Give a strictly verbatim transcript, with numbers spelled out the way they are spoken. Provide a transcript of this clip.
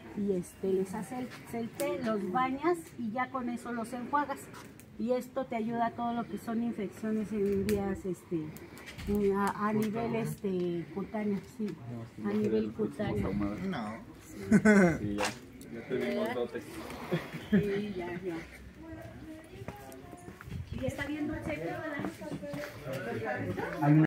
y este les haces el, el té, los bañas y ya con eso los enjuagas. Y esto te ayuda a todo lo que son infecciones en vías este, a, a nivel este, cutáneo, sí, a nivel cutáneo. No. Sí, ya, ya tenemos dotes. Sí, ya, ya. ¿Y está viendo el centro de la